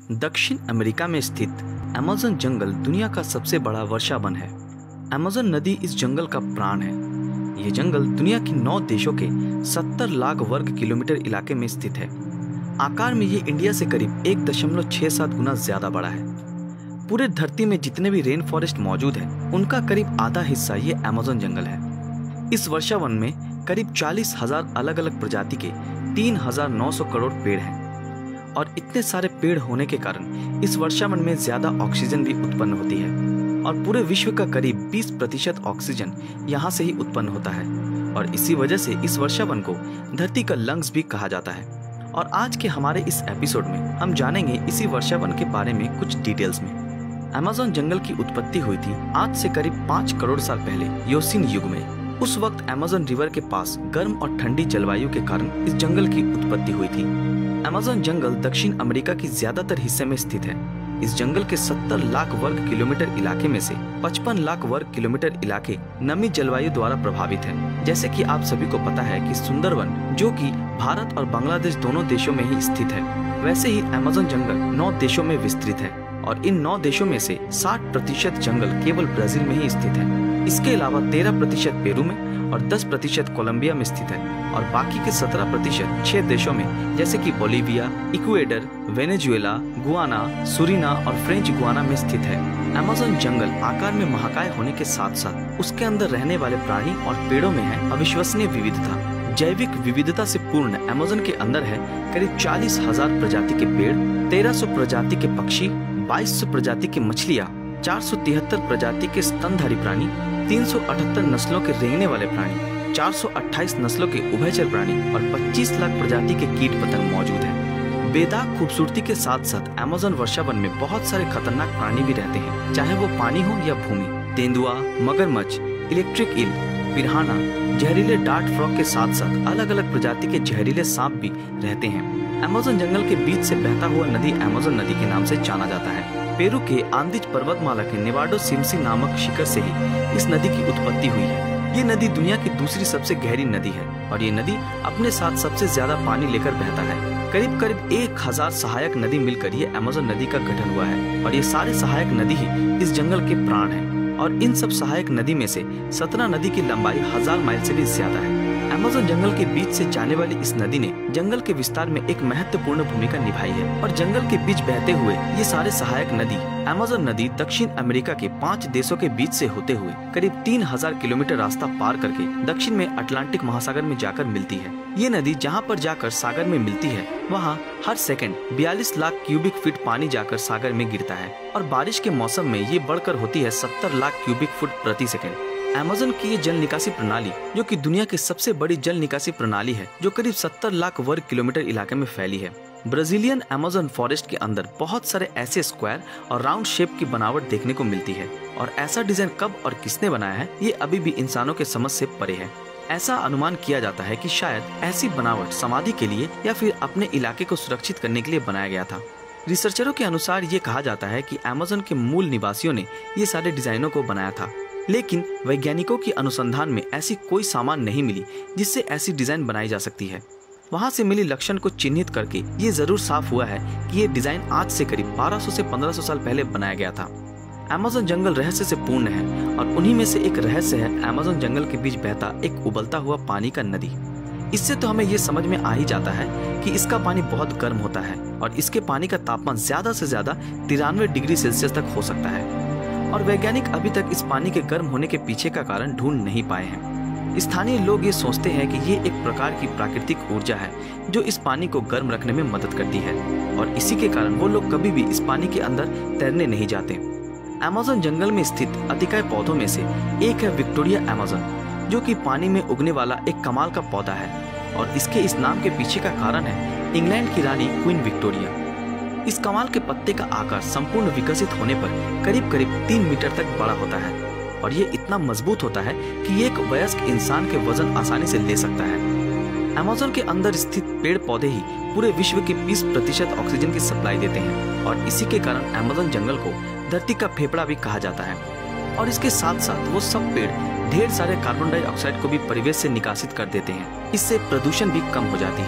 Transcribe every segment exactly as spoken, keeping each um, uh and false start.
दक्षिण अमेरिका में स्थित अमेज़न जंगल दुनिया का सबसे बड़ा वर्षा वन है। अमेज़न नदी इस जंगल का प्राण है। ये जंगल दुनिया की नौ देशों के सत्तर लाख वर्ग किलोमीटर इलाके में स्थित है। आकार में ये इंडिया से करीब एक दशमलव छह सात गुना ज्यादा बड़ा है। पूरे धरती में जितने भी रेन फॉरेस्ट मौजूद है उनका करीब आधा हिस्सा ये अमेज़न जंगल है। इस वर्षा वन में करीब चालीस हजार अलग अलग प्रजाति के तीन हजार नौ सौ करोड़ पेड़ हैं और इतने सारे पेड़ होने के कारण इस वर्षा वन में ज्यादा ऑक्सीजन भी उत्पन्न होती है और पूरे विश्व का करीब बीस प्रतिशत ऑक्सीजन यहाँ से ही उत्पन्न होता है और इसी वजह से इस वर्षा वन को धरती का लंग्स भी कहा जाता है। और आज के हमारे इस एपिसोड में हम जानेंगे इसी वर्षा वन के बारे में कुछ डिटेल्स में। अमेज़न जंगल की उत्पत्ति हुई थी आज से करीब पाँच करोड़ साल पहले योसीन युग में। उस वक्त अमेज़न रिवर के पास गर्म और ठंडी जलवायु के कारण इस जंगल की उत्पत्ति हुई थी। अमेज़न जंगल दक्षिण अमेरिका की ज्यादातर हिस्से में स्थित है। इस जंगल के सत्तर लाख वर्ग किलोमीटर इलाके में से पचपन लाख वर्ग किलोमीटर इलाके नमी जलवायु द्वारा प्रभावित है। जैसे कि आप सभी को पता है कि सुंदरवन जो कि भारत और बांग्लादेश दोनों देशों में ही स्थित है, वैसे ही अमेज़न जंगल नौ देशों में विस्तृत है और इन नौ देशों में से साठ प्रतिशत जंगल केवल ब्राजील में ही स्थित है। इसके अलावा तेरह प्रतिशत पेरू में और दस प्रतिशत कोलंबिया में स्थित है और बाकी के सत्रह प्रतिशत छह देशों में जैसे कि Bolivia, Ecuador, Venezuela, Guyana, Suriname और फ्रेंच गुआना में स्थित है। अमेज़न जंगल आकार में महाकाय होने के साथ साथ उसके अंदर रहने वाले प्राणी और पेड़ों में है अविश्वसनीय विविधता। जैविक विविधता से पूर्ण अमेज़न के अंदर है करीब चालीस हजार प्रजाति के पेड़, तेरह सौ प्रजाति के पक्षी, बाईस सौ प्रजाति की मछलियाँ, चार सौ तिहत्तर प्रजाति के स्तनधारी प्राणी, तीन सौ अठहत्तर नस्लों के रेंगने वाले प्राणी, चार सौ अट्ठाईस नस्लों के उभयचर प्राणी और पच्चीस लाख प्रजाति के कीट पतंग मौजूद हैं। बेदाग खूबसूरती के साथ साथ अमेज़न वर्षा वन में बहुत सारे खतरनाक प्राणी भी रहते हैं, चाहे वो पानी हो या भूमि। तेंदुआ, मगरमच्छ, इलेक्ट्रिक ईल, पिरान्हा, जहरीले डार्ट फ्रॉग के साथ साथ अलग अलग प्रजाति के जहरीले सांप भी रहते हैं। अमेज़न जंगल के बीच से बहता हुआ नदी अमेज़न नदी के नाम से जाना जाता है। पेरू के आंदीज पर्वतमाला के नेवाडो सिमसी नामक शिखर से ही इस नदी की उत्पत्ति हुई है। ये नदी दुनिया की दूसरी सबसे गहरी नदी है और ये नदी अपने साथ सबसे ज्यादा पानी लेकर बहता है। करीब करीब एक हजार सहायक नदी मिलकर ये अमेज़न नदी का गठन हुआ है और ये सारे सहायक नदी ही इस जंगल के प्राण है और इन सब सहायक नदी में से सत्रह नदी की लंबाई हजार माइल से भी ज्यादा है। अमेज़न जंगल के बीच से जाने वाली इस नदी ने जंगल के विस्तार में एक महत्वपूर्ण भूमिका निभाई है और जंगल के बीच बहते हुए ये सारे सहायक नदी अमेज़न नदी दक्षिण अमेरिका के पांच देशों के बीच से होते हुए करीब तीन हजार किलोमीटर रास्ता पार करके दक्षिण में अटलांटिक महासागर में जाकर मिलती है। ये नदी जहाँ पर जाकर सागर में मिलती है वहाँ हर सेकंड बयालीस लाख क्यूबिक फीट पानी जाकर सागर में गिरता है और बारिश के मौसम में ये बढ़कर होती है सत्तर लाख क्यूबिक फुट प्रति सेकंड। अमेज़न की ये जल निकासी प्रणाली जो कि दुनिया की सबसे बड़ी जल निकासी प्रणाली है जो करीब सत्तर लाख वर्ग किलोमीटर इलाके में फैली है। ब्राजीलियन अमेज़न फॉरेस्ट के अंदर बहुत सारे ऐसे स्क्वायर और राउंड शेप की बनावट देखने को मिलती है और ऐसा डिजाइन कब और किसने बनाया है ये अभी भी इंसानों के समझ से परे है। ऐसा अनुमान किया जाता है कि शायद ऐसी बनावट समाधि के लिए या फिर अपने इलाके को सुरक्षित करने के लिए बनाया गया था। रिसर्चरों के अनुसार ये कहा जाता है कि अमेज़न के मूल निवासियों ने ये सारे डिजाइनों को बनाया था, लेकिन वैज्ञानिकों की अनुसंधान में ऐसी कोई सामान नहीं मिली जिससे ऐसी डिजाइन बनाई जा सकती है। वहां से मिली लक्षण को चिन्हित करके ये जरूर साफ हुआ है कि ये डिजाइन आज से करीब बारह सौ से पंद्रह सौ साल पहले बनाया गया था। अमेज़न जंगल रहस्य से पूर्ण है और उन्हीं में से एक रहस्य है अमेज़न जंगल के बीच बहता एक उबलता हुआ पानी का नदी। इससे तो हमें ये समझ में आ ही जाता है कि इसका पानी बहुत गर्म होता है और इसके पानी का तापमान ज्यादा से ज्यादा तिरानवे डिग्री सेल्सियस तक हो सकता है और वैज्ञानिक अभी तक इस पानी के गर्म होने के पीछे का कारण ढूंढ नहीं पाए हैं। स्थानीय लोग ये सोचते हैं कि ये एक प्रकार की प्राकृतिक ऊर्जा है जो इस पानी को गर्म रखने में मदद करती है और इसी के कारण वो लोग कभी भी इस पानी के अंदर तैरने नहीं जाते। अमेज़न जंगल में स्थित अतिकाय पौधों में से एक है विक्टोरिया अमेज़न जो कि पानी में उगने वाला एक कमाल का पौधा है और इसके इस नाम के पीछे का कारण है इंग्लैंड की रानी क्वीन विक्टोरिया। इस कमाल के पत्ते का आकार संपूर्ण विकसित होने पर करीब करीब तीन मीटर तक बड़ा होता है और ये इतना मजबूत होता है कि ये एक वयस्क इंसान के वजन आसानी से ले सकता है। अमेज़न के अंदर स्थित पेड़ पौधे ही पूरे विश्व के बीस प्रतिशत ऑक्सीजन की सप्लाई देते हैं और इसी के कारण अमेज़न जंगल को धरती का फेफड़ा भी कहा जाता है। और इसके साथ साथ वो सब पेड़ ढेर सारे कार्बन डाइऑक्साइड को भी परिवेश से निकासित कर देते हैं, इससे प्रदूषण भी कम हो जाती है।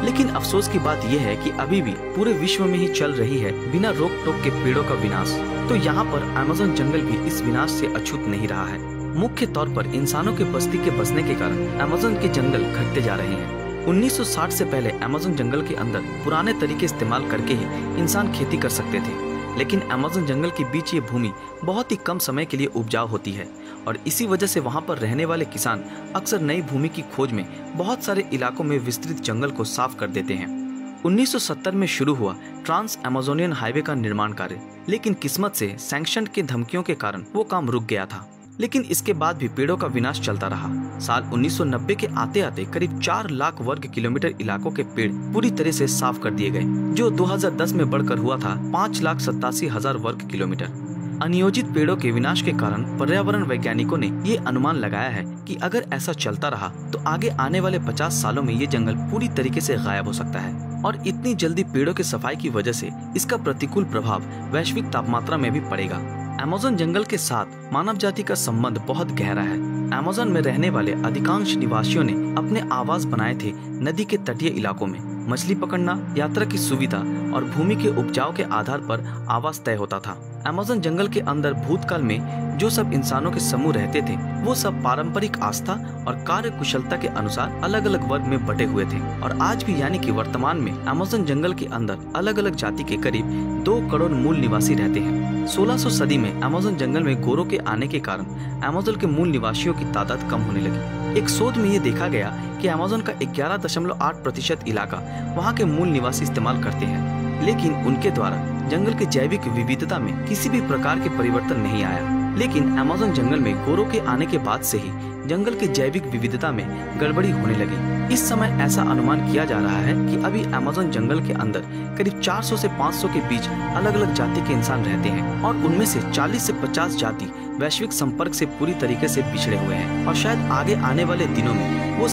लेकिन अफसोस की बात यह है कि अभी भी पूरे विश्व में ही चल रही है बिना रोक टोक के पेड़ों का विनाश। तो यहाँ पर अमेज़न जंगल भी इस विनाश से अछूत नहीं रहा है। मुख्य तौर पर इंसानों के बस्ती के बसने के कारण अमेज़न के जंगल घटते जा रहे हैं। उन्नीस सौ साठ से पहले अमेज़न जंगल के अंदर पुराने तरीके इस्तेमाल करके ही इंसान खेती कर सकते थे, लेकिन अमेज़न जंगल के बीच ये भूमि बहुत ही कम समय के लिए उपजाऊ होती है और इसी वजह से वहाँ पर रहने वाले किसान अक्सर नई भूमि की खोज में बहुत सारे इलाकों में विस्तृत जंगल को साफ कर देते हैं। उन्नीस सौ सत्तर में शुरू हुआ ट्रांस अमेज़ोनियन हाईवे का निर्माण कार्य, लेकिन किस्मत से सैंक्शन के धमकियों के कारण वो काम रुक गया था। लेकिन इसके बाद भी पेड़ों का विनाश चलता रहा। साल उन्नीस सौ नब्बे के आते आते करीब चार लाख वर्ग किलोमीटर इलाकों के पेड़ पूरी तरह से साफ कर दिए गए, जो दो हज़ार दस में बढ़कर हुआ था पाँच लाख सत्तासी हजार वर्ग किलोमीटर। अनियोजित पेड़ों के विनाश के कारण पर्यावरण वैज्ञानिकों ने ये अनुमान लगाया है कि अगर ऐसा चलता रहा तो आगे आने वाले पचास सालों में ये जंगल पूरी तरीके से गायब हो सकता है और इतनी जल्दी पेड़ों की सफाई की वजह से इसका प्रतिकूल प्रभाव वैश्विक तापमात्रा में भी पड़ेगा। अमेज़न जंगल के साथ मानव जाति का संबंध बहुत गहरा है। अमेज़न में रहने वाले अधिकांश निवासियों ने अपने आवास बनाए थे नदी के तटीय इलाकों में। मछली पकड़ना, यात्रा की सुविधा और भूमि के उपजाऊ के आधार पर आवास तय होता था। अमेज़न जंगल के अंदर भूतकाल में जो सब इंसानों के समूह रहते थे वो सब पारंपरिक आस्था और कार्य कुशलता के अनुसार अलग अलग वर्ग में बटे हुए थे और आज भी यानी कि वर्तमान में अमेज़न जंगल के अंदर अलग अलग जाति के करीब दो करोड़ मूल निवासी रहते हैं। सोलह सौ सदी में अमेज़न जंगल में गोरों के आने के कारण अमेज़न के मूल निवासियों की तादाद कम होने लगी। एक शोध में ये देखा गया कि अमेज़न का ग्यारह दशमलव आठ प्रतिशत इलाका वहाँ के मूल निवासी इस्तेमाल करते हैं, लेकिन उनके द्वारा जंगल के जैविक विविधता में किसी भी प्रकार के परिवर्तन नहीं आया। लेकिन अमेज़न जंगल में गोरों के आने के बाद से ही जंगल के जैविक विविधता में गड़बड़ी होने लगी। इस समय ऐसा अनुमान किया जा रहा है कि अभी अमेज़न जंगल के अंदर करीब चार सौ से पाँच सौ के बीच अलग अलग जाति के इंसान रहते हैं और उनमें से चालीस से पचास जाति वैश्विक संपर्क से पूरी तरीके से पिछड़े हुए हैं और शायद आगे आने वाले दिनों में वो